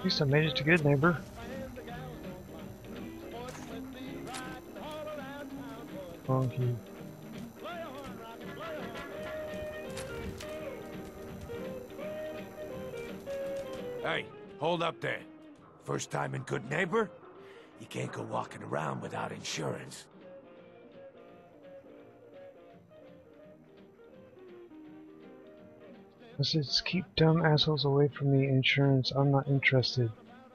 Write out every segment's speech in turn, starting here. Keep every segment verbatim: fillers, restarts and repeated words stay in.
least I made it to Goodneighbor. Monkey. Hey, hold up there. First time in Goodneighbor? You can't go walking around without insurance. Let's keep dumb assholes away from the insurance. I'm not interested.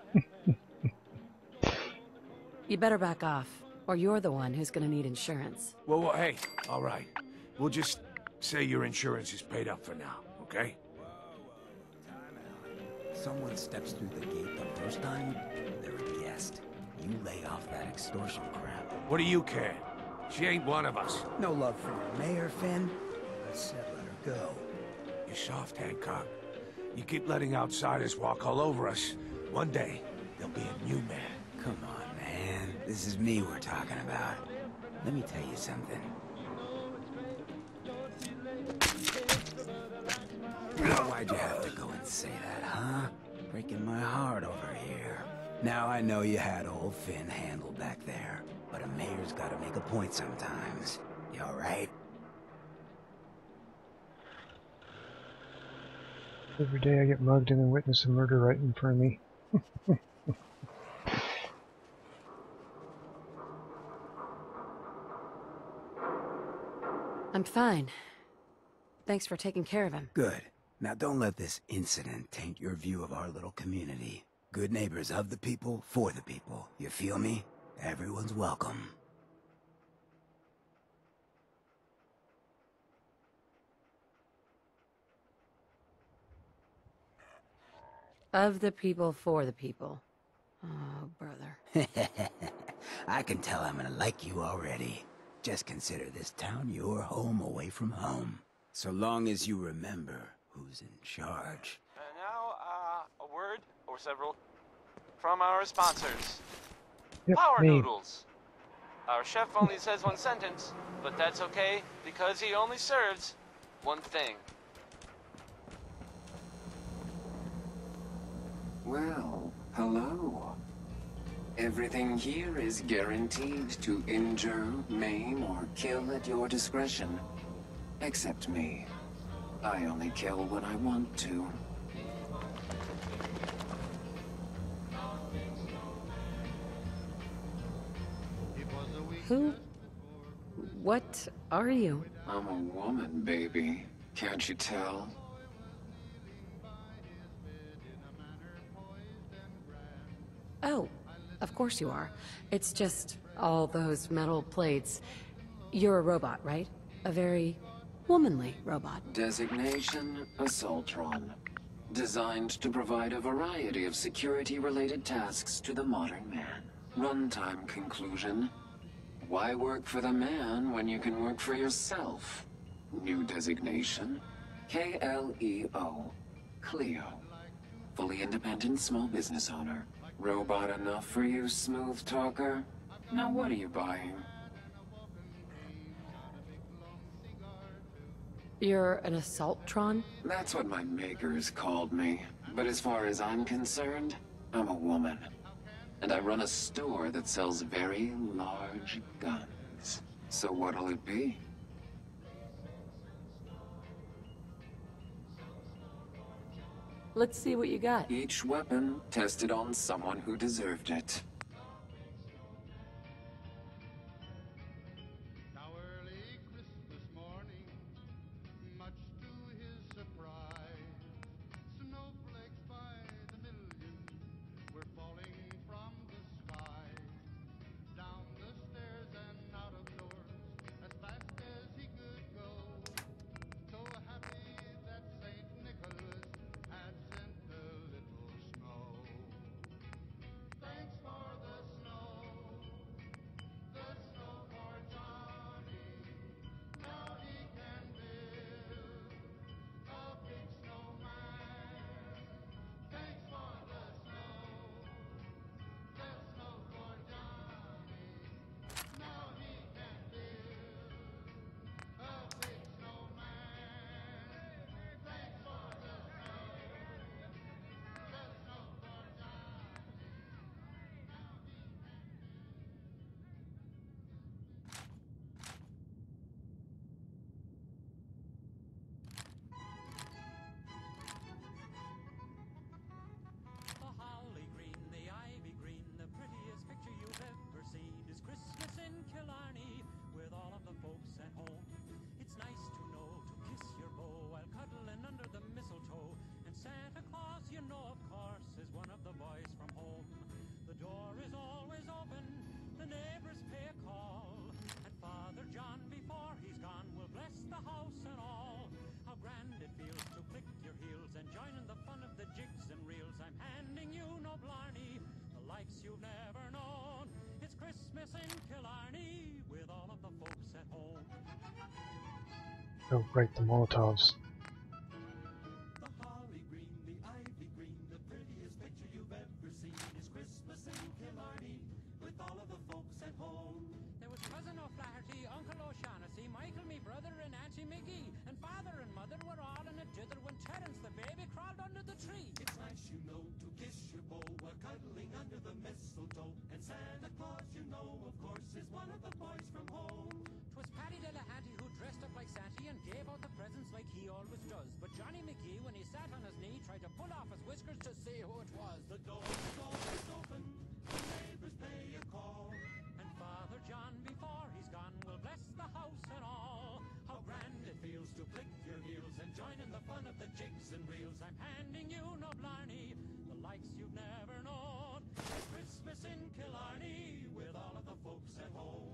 You better back off, or you're the one who's gonna need insurance. Well, well, hey, all right. We'll just say your insurance is paid up for now, okay? Someone steps through the gate the first time, they're a guest. You lay off that extortion crap. What do you care? She ain't one of us. No love for your mayor, Finn? I said let her go. You're soft, Hancock. You keep letting outsiders walk all over us. One day, there'll be a new man. Come on, man. This is me we're talking about. Let me tell you something. Why'd you have to go and say that, huh? Breaking my heart over here. Now I know you had old Finn handled back there, but a mayor's gotta make a point sometimes. You alright? Every day I get mugged and then witness a murder right in front of me. I'm fine. Thanks for taking care of him. Good. Now don't let this incident taint your view of our little community. Good neighbors of the people, for the people. You feel me? Everyone's welcome. Of the people, for the people. Oh, brother. I can tell I'm gonna like you already. Just consider this town your home away from home. So long as you remember who's in charge. And now, uh, a word, or several, from our sponsors. Yep, Power me. Noodles. Our chef only says one sentence, but that's okay, because he only serves one thing. Well, hello. Everything here is guaranteed to injure, maim, or kill at your discretion. Except me. I only kill when I want to. Who? What are you? I'm a woman, baby. Can't you tell? Oh, of course you are. It's just all those metal plates. You're a robot, right? A very womanly robot. Designation, Assaultron. Designed to provide a variety of security-related tasks to the modern man. Runtime conclusion. Why work for the man when you can work for yourself? New designation, K L E O. Kleo. Fully independent small business owner. Robot enough for you, smooth talker? Now what are you buying? You're an Assaultron? That's what my makers called me. But as far as I'm concerned, I'm a woman. And I run a store that sells very large guns. So what'll it be? Let's see what you got. Each weapon tested on someone who deserved it. Thanks for Oh, right, the Molotovs. There was cousin O'Flaherty, Uncle O'Shaughnessy, Michael, me brother, and Auntie McGee, and father and mother were all in a dither when Terence the baby crawled under the tree. It's nice, you know, to kiss your beau while cuddling under the mistletoe. And Santa Claus, you know, of course, is one of the boys from home. 'Twas Paddy Delahanty who dressed up like Santa and gave out the presents like he always does. But Johnny McGee, when he sat on his knee, tried to pull off his whiskers to see who it was. The door is always open, the neighbors pay a call. And Father John, before he's gone, will bless the house and all. How grand it feels to flick your heels and join in the fun of the jigs and reels. I'm handing you no blarney, the likes you've never known. It's Christmas in Killarney with all of the folks at home.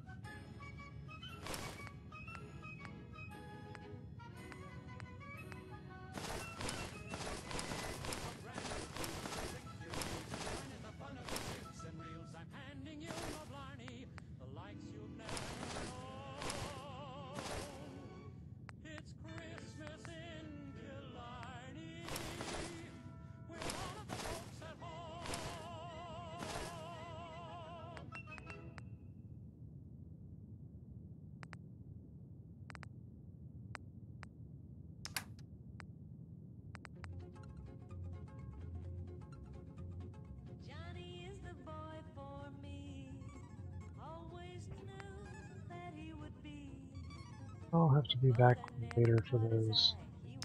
I'll have to be back later for those.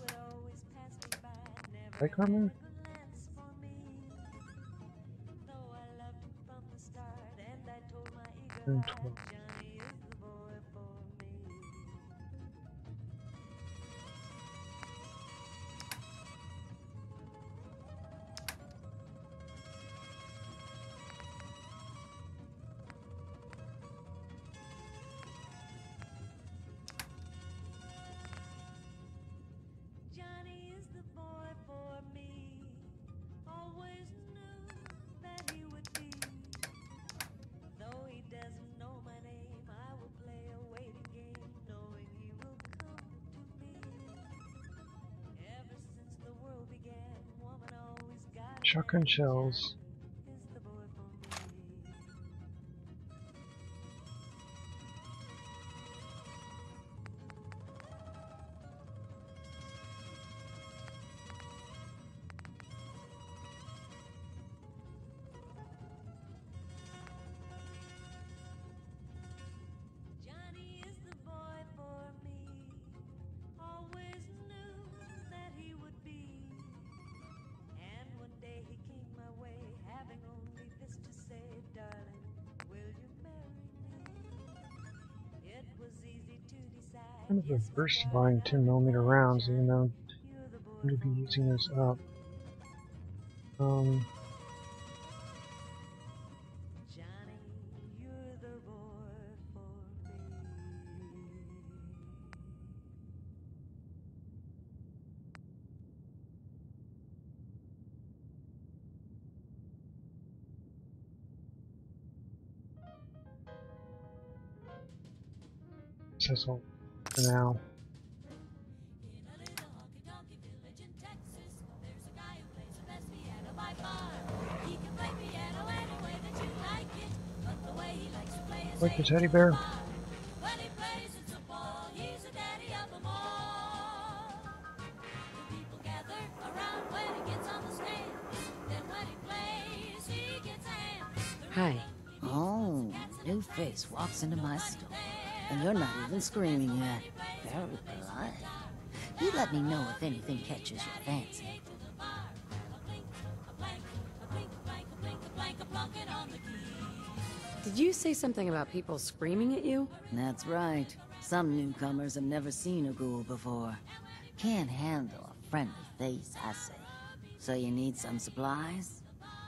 Right, Carmen? And twelve. Shotgun shells. Kind of averse to buying ten millimeter rounds, even though I'm going to be using those up. Um, that's all for now. Like the teddy bear? Hi. Oh, new face walks into my store. And you're not even screaming yet. Very polite. You let me know if anything catches your fancy. Did you say something about people screaming at you? That's right. Some newcomers have never seen a ghoul before. Can't handle a friendly face, I say. So you need some supplies?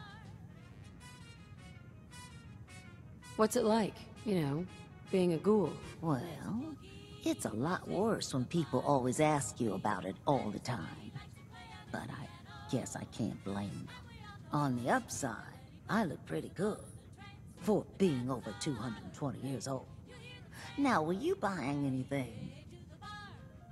What's it like, you know, being a ghoul? Well, it's a lot worse when people always ask you about it all the time. But I guess I can't blame them. On the upside, I look pretty good. For being over two hundred twenty years old. Now, were you buying anything?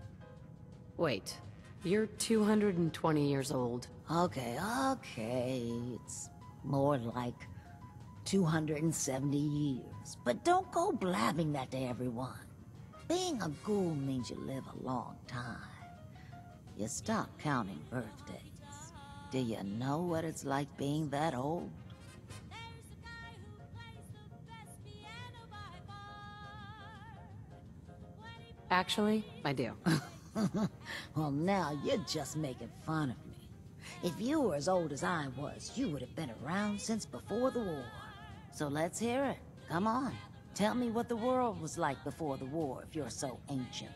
Wait, you're two hundred twenty years old. Okay, okay. It's more like two hundred seventy years. But don't go blabbing that to everyone. Being a ghoul means you live a long time. You stop counting birthdays. Do you know what it's like being that old? Actually, I do. Well, now you're just making fun of me. If you were as old as I was, you would have been around since before the war. So let's hear it. Come on. Tell me what the world was like before the war if you're so ancient.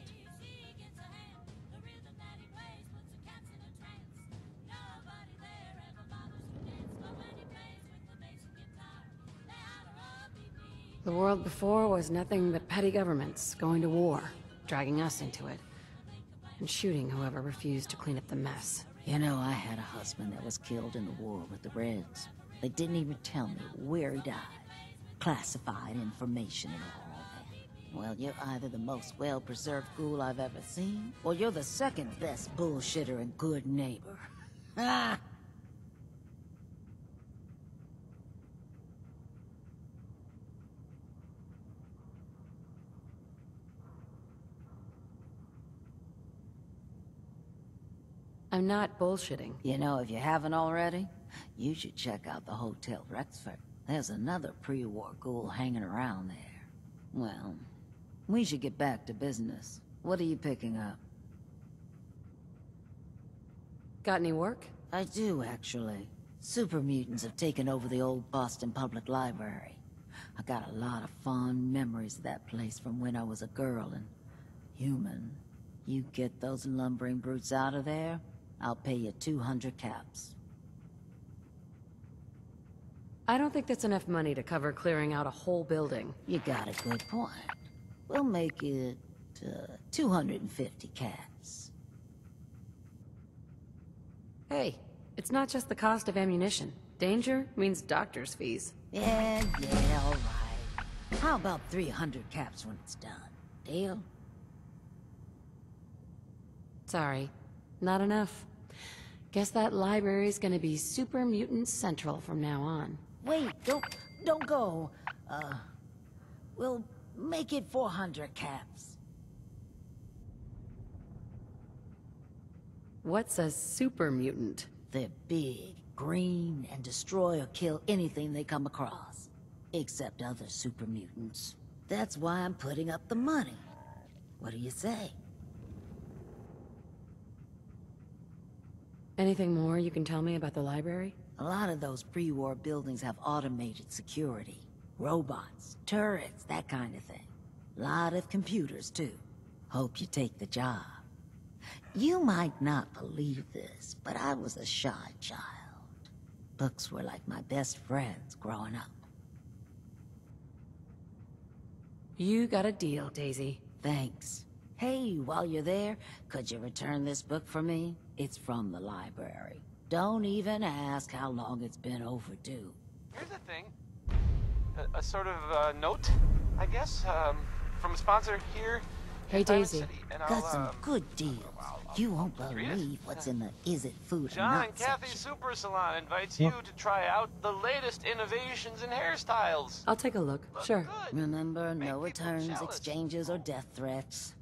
The world before was nothing but petty governments going to war, dragging us into it, and shooting whoever refused to clean up the mess. You know, I had a husband that was killed in the war with the Reds. They didn't even tell me where he died. Classified information and all that. Well, you're either the most well-preserved ghoul I've ever seen, or you're the second best bullshitter and good neighbor. Ah! I'm not bullshitting. You know, if you haven't already, you should check out the Hotel Rexford. There's another pre-war ghoul hanging around there. Well, we should get back to business. What are you picking up? Got any work? I do, actually. Super mutants have taken over the old Boston Public Library. I got a lot of fond memories of that place from when I was a girl and human. You get those lumbering brutes out of there, I'll pay you two hundred caps. I don't think that's enough money to cover clearing out a whole building. You got a good point. We'll make it uh, two hundred fifty caps. Hey, it's not just the cost of ammunition. Danger means doctor's fees. Yeah, yeah, all right. How about three hundred caps when it's done? Deal? Sorry, not enough. Guess that library's gonna be Super Mutant Central from now on. Wait, don't, don't go. Uh, we'll make it four hundred caps. What's a super mutant? They're big, green, and destroy or kill anything they come across. Except other super mutants. That's why I'm putting up the money. What do you say? Anything more you can tell me about the library? A lot of those pre-war buildings have automated security. Robots, turrets, that kind of thing. Lot of computers, too. Hope you take the job. You might not believe this, but I was a shy child. Books were like my best friends growing up. You got a deal, Daisy. Thanks. Hey, while you're there, could you return this book for me? It's from the library. Don't even ask how long it's been overdue. Here's the thing. A, a sort of uh, note, I guess, um, from a sponsor here. Hey, in Diamond Daisy. City, and Got I'll, some uh, good deals. You won't read it? believe what's in the Is It Food or John Not and Kathy's section. Super Salon invites you to try out the latest innovations in hairstyles. I'll take a look. Look Sure. good. Remember, Make no people returns, jealous. exchanges, or death threats.